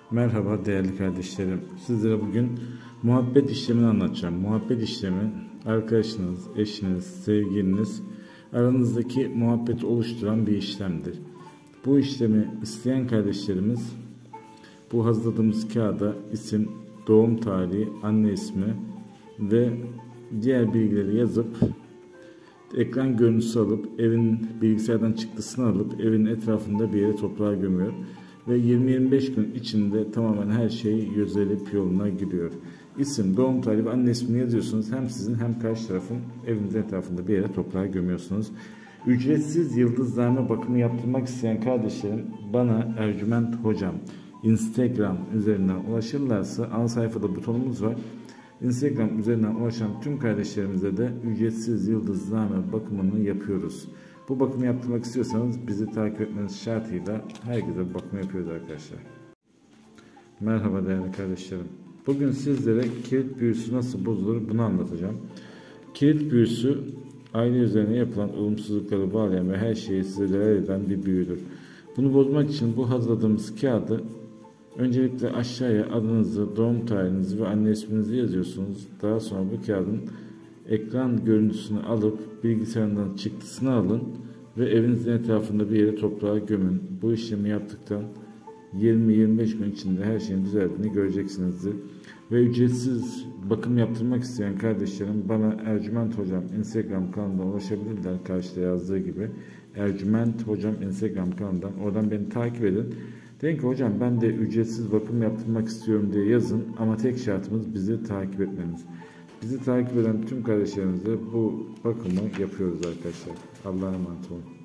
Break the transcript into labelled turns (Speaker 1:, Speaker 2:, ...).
Speaker 1: Merhaba değerli kardeşlerim. Sizlere bugün muhabbet işlemini anlatacağım. Muhabbet işlemi arkadaşınız, eşiniz, sevgiliniz aranızdaki muhabbeti oluşturan bir işlemdir. Bu işlemi isteyen kardeşlerimiz bu hazırladığımız kağıda isim, doğum tarihi, anne ismi ve diğer bilgileri yazıp ekran görüntüsü alıp evin bilgisayardan çıktısını alıp evin etrafında bir yere toprağa gömüyor. Ve 20-25 gün içinde tamamen her şey yüzelip yoluna giriyor. İsim, doğum tarihi ve anne ismini yazıyorsunuz. Hem sizin hem karşı tarafın evinizin etrafında bir yere toprağa gömüyorsunuz. Ücretsiz yıldızlarına bakımı yaptırmak isteyen kardeşlerim bana Ercüment Hocam Instagram üzerinden ulaşırlarsa ana sayfada butonumuz var. Instagram üzerinden ulaşan tüm kardeşlerimize de ücretsiz yıldızlarına bakımını yapıyoruz. Bu bakımı yaptırmak istiyorsanız bizi takip etmeniz şartıyla herkese bakım yapıyoruz arkadaşlar. Merhaba değerli kardeşlerim. Bugün sizlere kilit büyüsü nasıl bozulur bunu anlatacağım. Kilit büyüsü aile üzerine yapılan olumsuzlukları bağlayan ve her şeyi size zarar eden bir büyüdür. Bunu bozmak için bu hazırladığımız kağıdı öncelikle aşağıya adınızı, doğum tarihinizi ve anne isminizi yazıyorsunuz. Daha sonra bu kağıdın ekran görüntüsünü alıp bilgisayarından çıktısını alın ve evinizin etrafında bir yere toprağa gömün. Bu işlemi yaptıktan 20-25 gün içinde her şeyin düzeldiğini göreceksinizdir. Ve ücretsiz bakım yaptırmak isteyen kardeşlerim bana Ercüment Hocam Instagram kanalından ulaşabilirler. Karşıda yazdığı gibi Ercüment Hocam Instagram kanalından, oradan beni takip edin. Deyin ki hocam ben de ücretsiz bakım yaptırmak istiyorum diye yazın ama tek şartımız bizi takip etmeniz. Bizi takip eden tüm kardeşlerimize bu bakımı yapıyoruz arkadaşlar. Allah'a emanet olun.